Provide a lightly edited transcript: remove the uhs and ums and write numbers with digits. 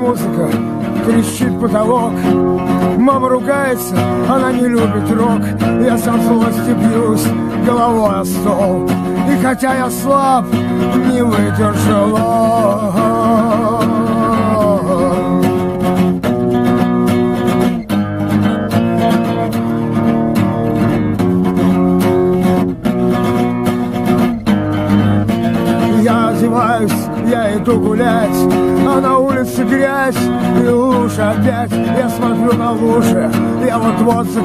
музыка, трещит потолок. Мама ругается, она не любит рок. Я сам в злости бьюсь головой о стол. И хотя я слаб, не выдержал он. Я одеваюсь, я иду гулять, а на улице грязь и лужи опять. Я смотрю на лужи, я вот-вот